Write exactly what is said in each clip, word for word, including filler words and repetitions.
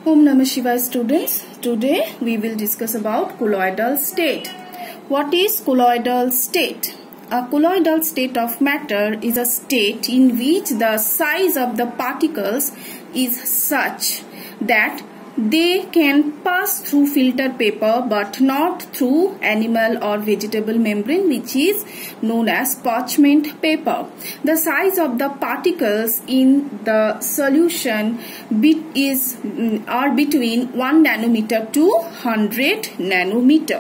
Om Namah Shivaya students. Today we will discuss about colloidal state. What is colloidal state? A colloidal state of matter is a state in which the size of the particles is such that they can pass through filter paper but not through animal or vegetable membrane, which is known as parchment paper. The size of the particles in the solution bit is are between one nanometer to one hundred nanometer.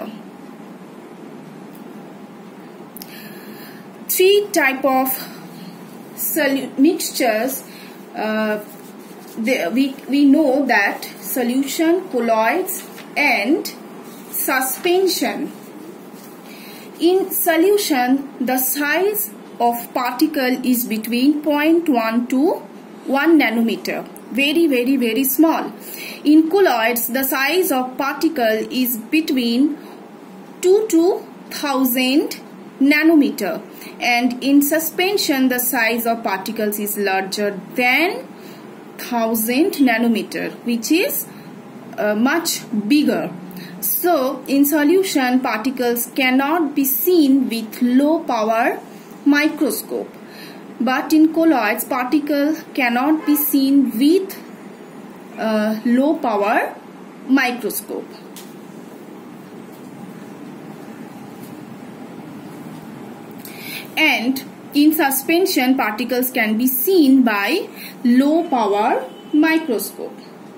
Three type of mixtures uh, they, we, we know that solution, colloids and suspension. In solution, the size of particle is between zero point one to one nanometer. Very, very, very small. In colloids, the size of particle is between two to one thousand nanometer. And in suspension, the size of particles is larger than one thousand nanometer, which is uh, much bigger. So in solution, particles cannot be seen with low power microscope, but in colloids, particles cannot be seen with uh, low power microscope. And in suspension, particles can be seen by low power microscope.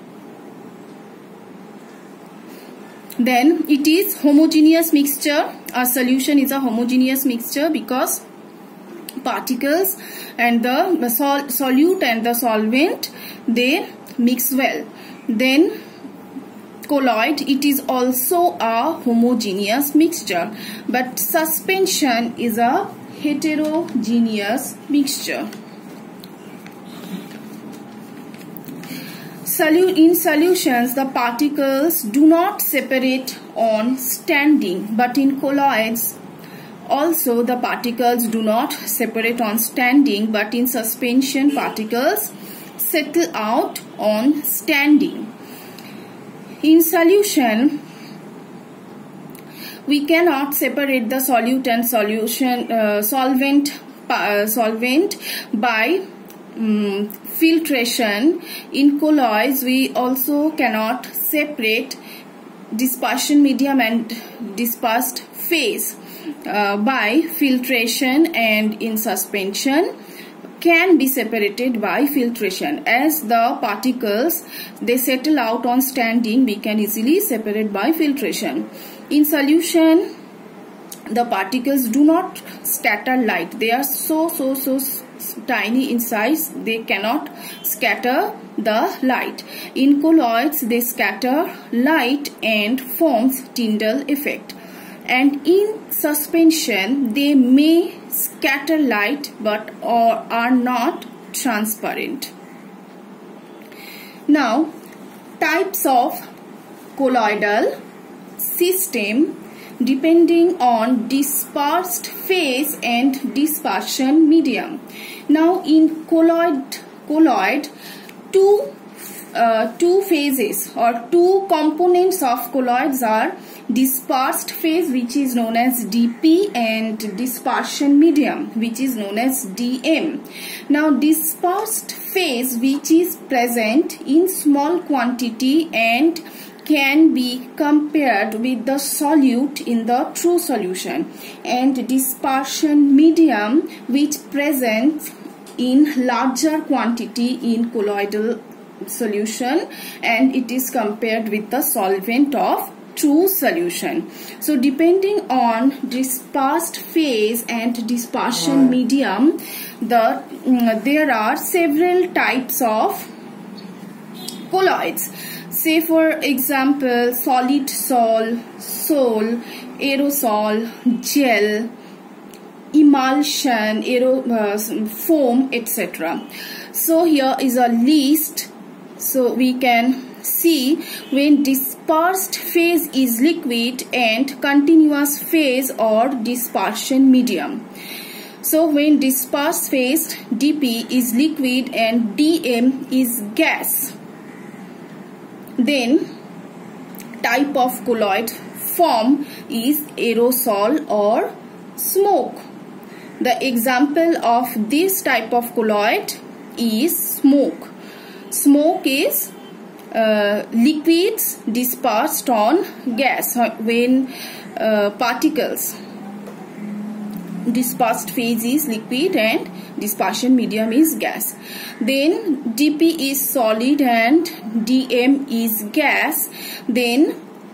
Then it is homogeneous mixture. A solution is a homogeneous mixture because particles and the sol solute and the solvent, they mix well. Then colloid, it is also a homogeneous mixture, but suspension is a heterogeneous mixture. Solu in solutions, the particles do not separate on standing, but in colloids also the particles do not separate on standing, but in suspension particles settle out on standing. In solution, we cannot separate the solute and solution uh, solvent uh, solvent by um, filtration. In colloids, we also cannot separate dispersion medium and dispersed phase uh, by filtration, and in suspension can be separated by filtration. As the particles, they settle out on standing, we can easily separate by filtration. In solution, the particles do not scatter light. They are so, so, so tiny in size, they cannot scatter the light. In colloids, they scatter light and forms Tyndall effect. And in suspension, they may scatter light but or are not transparent. Now, types of colloidal system depending on dispersed phase and dispersion medium. Now in colloid, colloid two uh, two phases or two components of colloids are dispersed phase, which is known as D P, and dispersion medium, which is known as D M. Now dispersed phase, which is present in small quantity and can be compared with the solute in the true solution, and dispersion medium, which presents in larger quantity in colloidal solution, and it is compared with the solvent of true solution. So depending on dispersed phase and dispersion medium, the um, there are several types of colloids. Say for example, solid sol, sol, aerosol, gel, emulsion, aero, uh, foam, et cetera. So here is a list. So we can see when dispersed phase is liquid and continuous phase or dispersion medium. So when dispersed phase D P is liquid and D M is gas. Then type of colloid form is aerosol or smoke. The example of this type of colloid is smoke. Smoke is uh, liquids dispersed on gas when uh, particles. Dispersed phase is liquid and dispersion medium is gas. Then D P is solid and D M is gas. Then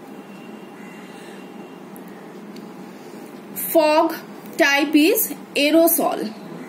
fog type is aerosol.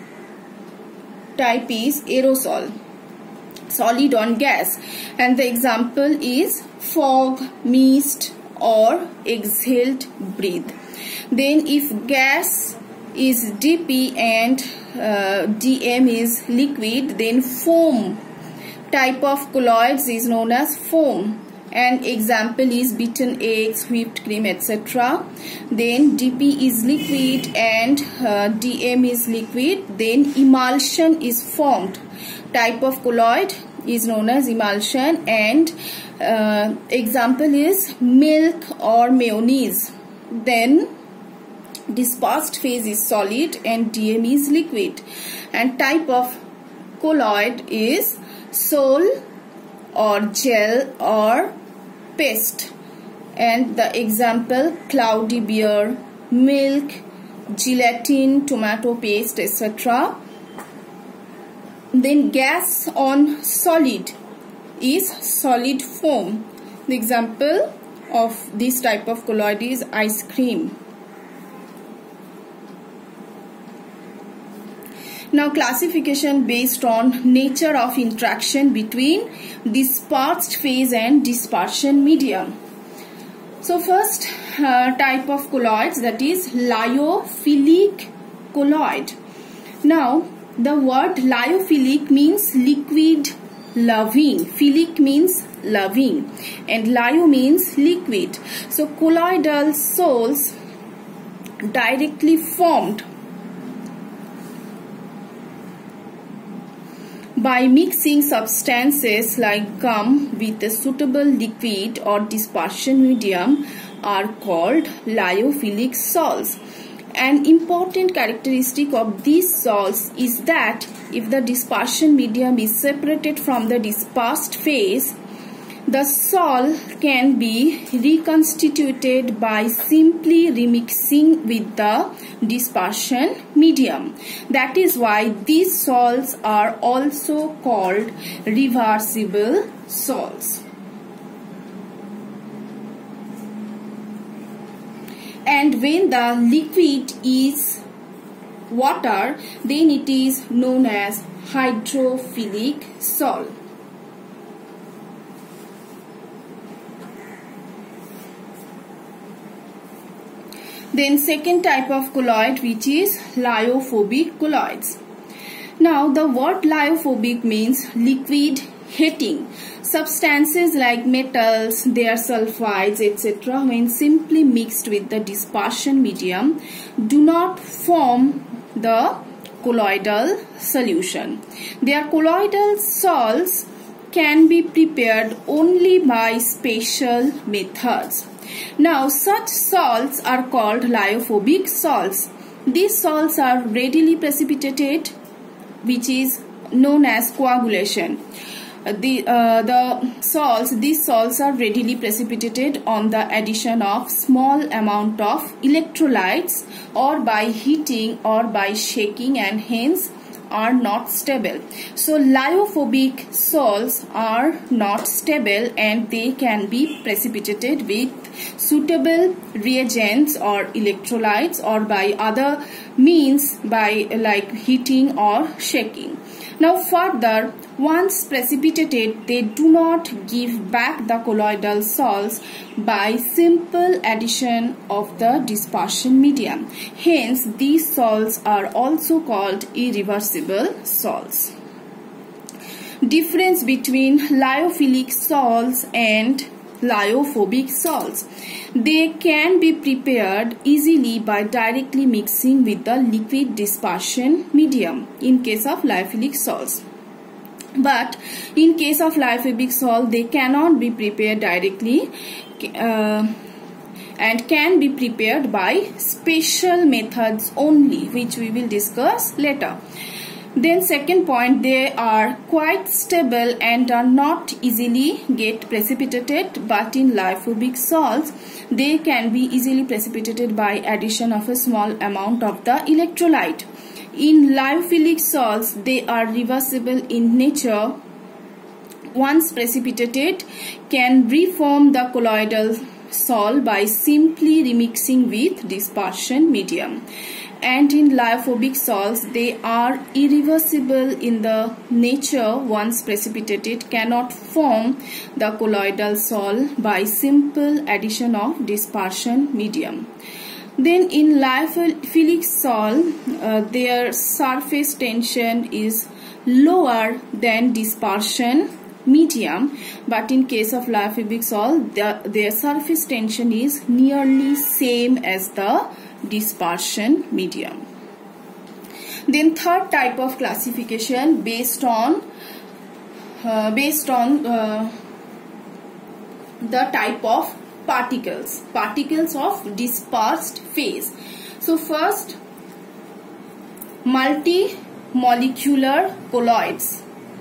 Type is aerosol, solid on gas, and the example is fog, mist or exhaled breath. Then if gas is D P and uh, D M is liquid, then foam type of colloids is known as foam, and example is beaten eggs, whipped cream, et cetera. Then D P is liquid and uh, D M is liquid, then emulsion is formed. Type of colloid is known as emulsion, and uh, example is milk or mayonnaise. Then dispersed phase is solid and D M is liquid, and type of colloid is sol or gel or paste, and the example cloudy beer, milk, gelatin, tomato paste, et cetera. Then gas on solid is solid foam. The example of this type of colloid is ice cream. Now classification based on nature of interaction between dispersed phase and dispersion medium. So first uh, type of colloids, that is lyophilic colloid. Now the word lyophilic means liquid loving. Philic means loving and lyo means liquid. So colloidal sols directly formed by mixing substances like gum with a suitable liquid or dispersion medium are called lyophilic salts. An important characteristic of these salts is that if the dispersion medium is separated from the dispersed phase, the sol can be reconstituted by simply remixing with the dispersion medium. That is why these salts are also called reversible salts. And when the liquid is water, then it is known as hydrophilic salt. Then second type of colloid, which is lyophobic colloids. Now the word lyophobic means liquid hating. Substances like metals, their sulfides, et cetera, when simply mixed with the dispersion medium, do not form the colloidal solution. Their colloidal salts can be prepared only by special methods. Now such salts are called lyophobic salts. These salts are readily precipitated, which is known as coagulation. The, uh, the salts, these salts are readily precipitated on the addition of small amount of electrolytes or by heating or by shaking, and hence are not stable. So lyophobic salts are not stable and they can be precipitated with suitable reagents or electrolytes or by other means, by like heating or shaking. Now further, once precipitated, they do not give back the colloidal salts by simple addition of the dispersion medium. Hence, these salts are also called irreversible salts. Difference between lyophilic salts and lyophobic salts. They can be prepared easily by directly mixing with the liquid dispersion medium in case of lyophilic salts. But in case of liphobic salt, they cannot be prepared directly uh, and can be prepared by special methods only, which we will discuss later. Then second point, they are quite stable and are not easily get precipitated, but in liphobic salts they can be easily precipitated by addition of a small amount of the electrolyte. In lyophilic salts, they are reversible in nature. Once precipitated, can reform the colloidal salt by simply remixing with dispersion medium. And in liphobic salts, they are irreversible in the nature. Once precipitated, cannot form the colloidal salt by simple addition of dispersion medium. Then in lyophilic salt, uh, their surface tension is lower than dispersion medium, but in case of liphobic salt, the, their surface tension is nearly same as the dispersion medium. Then third type of classification based on uh, based on uh, the type of particles particles of dispersed phase. So first, multi-molecular colloids.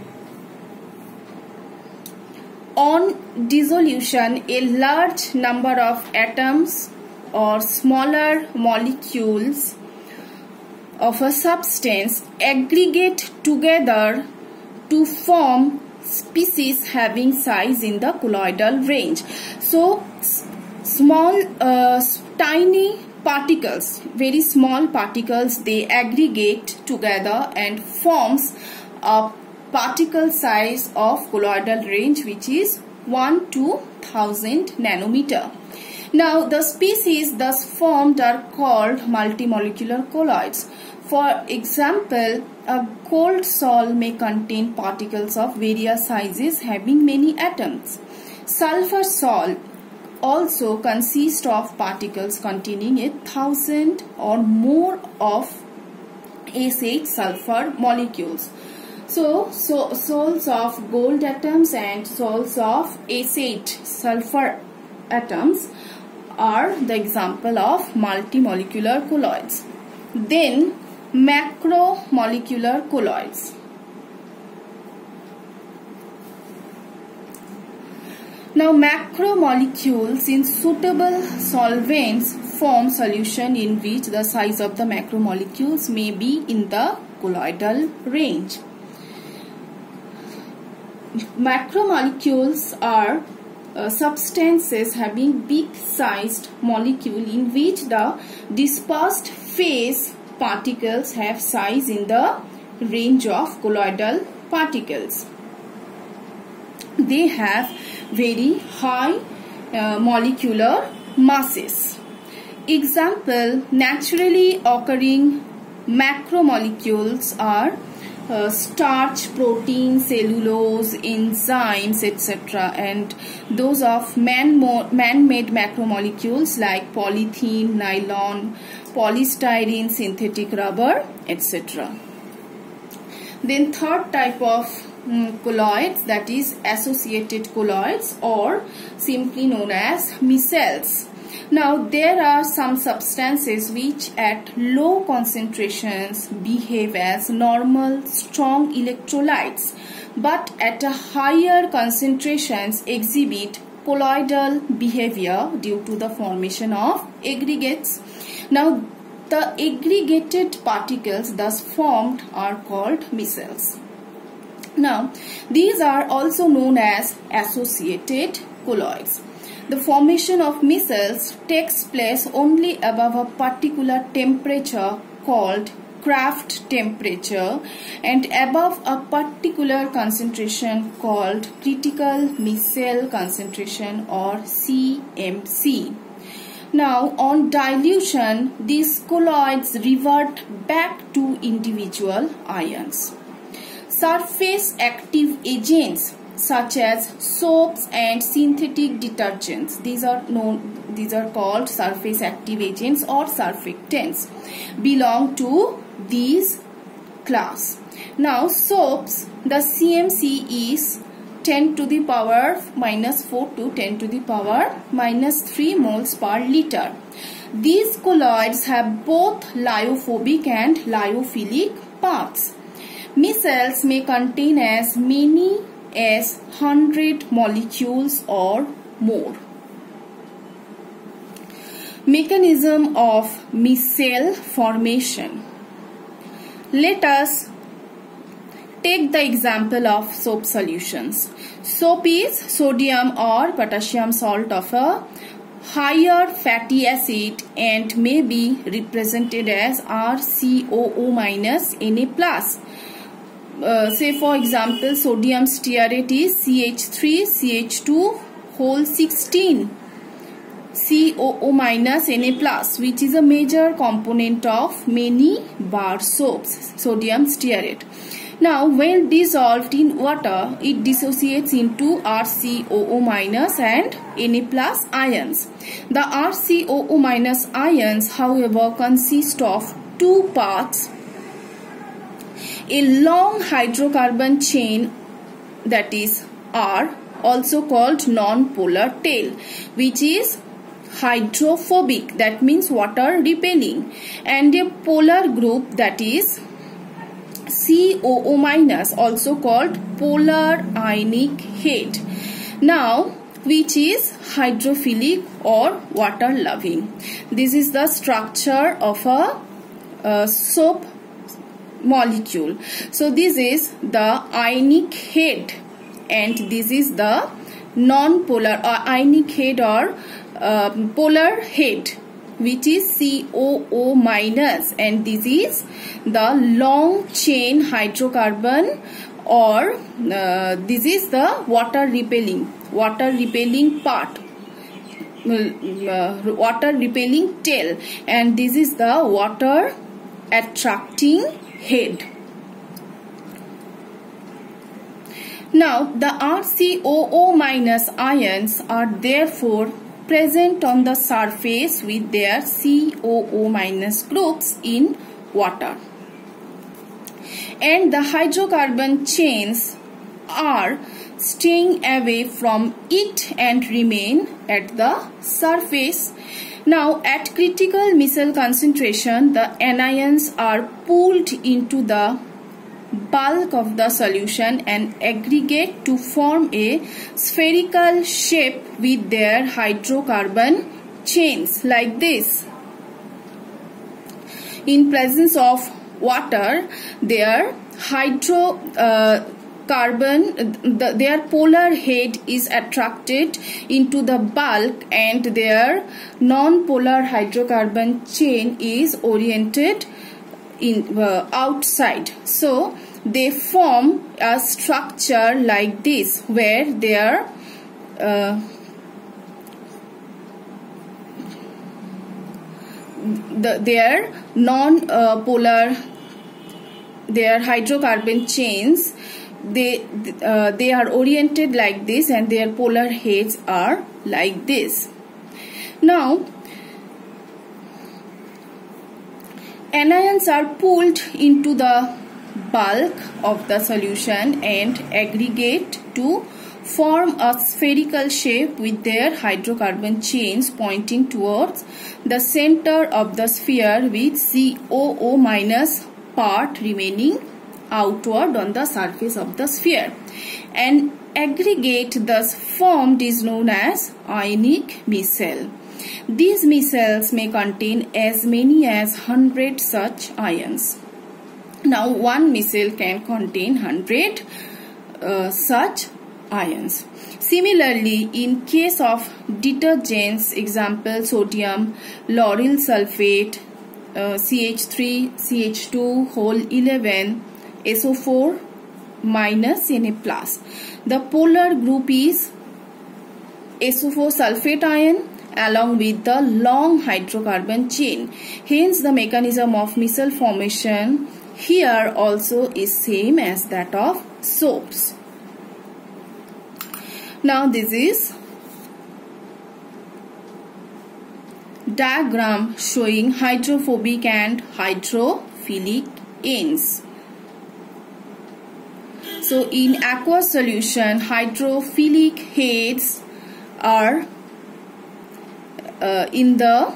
On dissolution, a large number of atoms or smaller molecules of a substance aggregate together to form species having size in the colloidal range. So small uh, tiny particles, very small particles, they aggregate together and forms a particle size of colloidal range which is one to one thousand nanometer. Now the species thus formed are called multimolecular colloids. For example, a gold salt may contain particles of various sizes having many atoms. Sulfur salt also consists of particles containing a thousand or more of S H sulfur molecules. So, so salts of gold atoms and salts of S H sulfur atoms are the example of multimolecular colloids. Then macromolecular colloids. Now macromolecules in suitable solvents form solution in which the size of the macromolecules may be in the colloidal range. Macromolecules are uh, substances having big sized molecule in which the dispersed phase particles have size in the range of colloidal particles. They have very high uh, molecular masses. Example, naturally occurring macromolecules are uh, starch, protein, cellulose, enzymes, et cetera. And those of man-made macromolecules like polythene, nylon, polystyrene, synthetic rubber, et cetera. Then third type of um, colloids, that is associated colloids or simply known as micelles. Now there are some substances which at low concentrations behave as normal strong electrolytes, but at a higher concentrations exhibit colloidal behavior due to the formation of aggregates. Now the aggregated particles thus formed are called micelles. Now these are also known as associated colloids. The formation of micelles takes place only above a particular temperature called Kraft temperature and above a particular concentration called critical micelle concentration or C M C. Now on dilution, these colloids revert back to individual ions. Surface active agents such as soaps and synthetic detergents, these are known these are called surface active agents or surfactants, belong to these class. Now soaps, the C M C is ten to the power minus four to ten to the power minus three moles per liter. These colloids have both lyophobic and lyophilic parts. Micelles may contain as many as one hundred molecules or more. Mechanism of micelle formation. Let us take the example of soap solutions. Soap is sodium or potassium salt of a higher fatty acid and may be represented as R C O O minus Na plus. Uh, say for example, sodium stearate is C H three C H two whole sixteen C O O minus Na plus, which is a major component of many bar soaps, sodium stearate. Now, when dissolved in water, it dissociates into R C O O minus and Na plus ions. The R C O O minus ions, however, consist of two parts: a long hydrocarbon chain, that is R, also called non-polar tail, which is hydrophobic, that means water repelling, and a polar group, that is C O O minus, also called polar ionic head, now which is hydrophilic or water loving. This is the structure of a, a soap molecule. So this is the ionic head and this is the non-polar or ionic head or uh, polar head, which is C O O minus, and this is the long chain hydrocarbon, or uh, this is the water repelling water repelling part, uh, water repelling tail, and this is the water attracting head. Now the R C O O minus ions are therefore present on the surface with their C O O minus groups in water, and the hydrocarbon chains are staying away from it and remain at the surface. Now at critical micelle concentration, the anions are pulled into the bulk of the solution and aggregate to form a spherical shape with their hydrocarbon chains, like this. In presence of water, their hydro uh, carbon the, their polar head is attracted into the bulk and their non-polar hydrocarbon chain is oriented in uh, outside. So they form a structure like this, where their uh, the, their non-polar uh, their hydrocarbon chains, they uh, they are oriented like this and their polar heads are like this. Now anions are pulled into the bulk of the solution and aggregate to form a spherical shape with their hydrocarbon chains pointing towards the center of the sphere, with C O O minus part remaining outward on the surface of the sphere. An aggregate thus formed is known as ionic micelle. These micelles may contain as many as one hundred such ions. Now one micelle can contain one hundred uh, such ions. Similarly, in case of detergents, example sodium lauryl sulfate, uh, C H three C H two whole eleven, S O four minus Na plus. The polar group is S O four sulfate ion along with the long hydrocarbon chain. Hence the mechanism of micelle formation here also is same as that of soaps. Now this is diagram showing hydrophobic and hydrophilic ends. So in aqueous solution, hydrophilic heads are uh, in the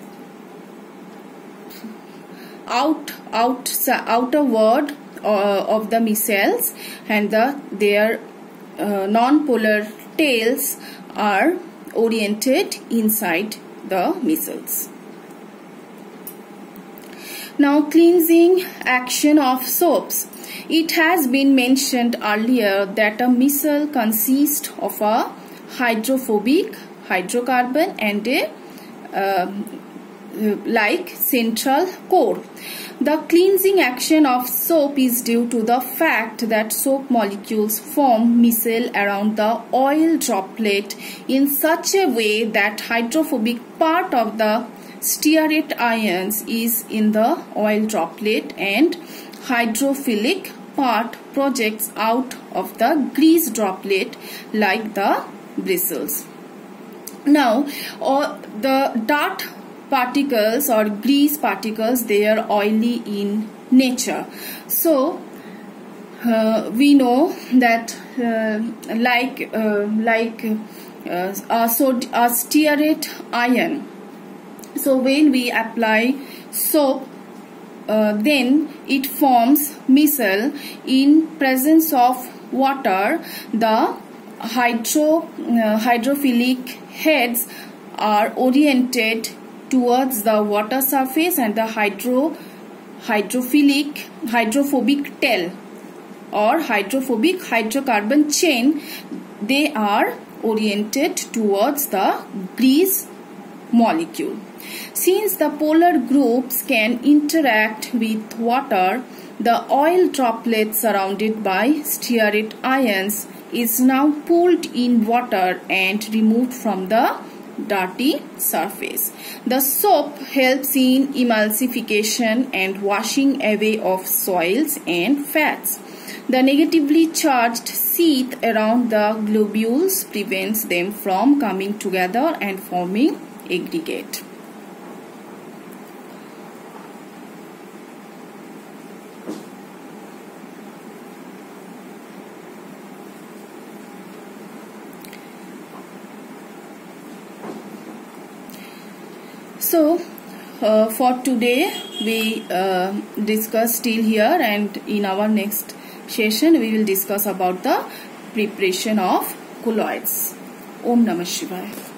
out out outer word uh, of the micelles, and the their uh, non-polar tails are oriented inside the micelles. Now, cleansing action of soaps. It has been mentioned earlier that a micelle consists of a hydrophobic hydrocarbon and a uh, like central core. The cleansing action of soap is due to the fact that soap molecules form micelle around the oil droplet in such a way that hydrophobic part of the stearate ions is in the oil droplet and hydrophilic part projects out of the grease droplet like the bristles. Now, or the dart particles or grease particles, they are oily in nature. So uh, we know that uh, like uh, like uh, a, so a stearate ion. So when we apply soap, uh, then it forms micelle in presence of water. The hydro uh, hydrophilic heads are oriented towards the water surface, and the hydro hydrophilic hydrophobic tail or hydrophobic hydrocarbon chain, they are oriented towards the grease molecule. Since the polar groups can interact with water, the oil droplet surrounded by stearate ions is now pulled in water and removed from the dirty surface. The soap helps in emulsification and washing away of soils and fats. The negatively charged sheath around the globules prevents them from coming together and forming aggregate. So uh, for today we uh, discuss till here, and in our next session we will discuss about the preparation of colloids. Om Namah Shivaya.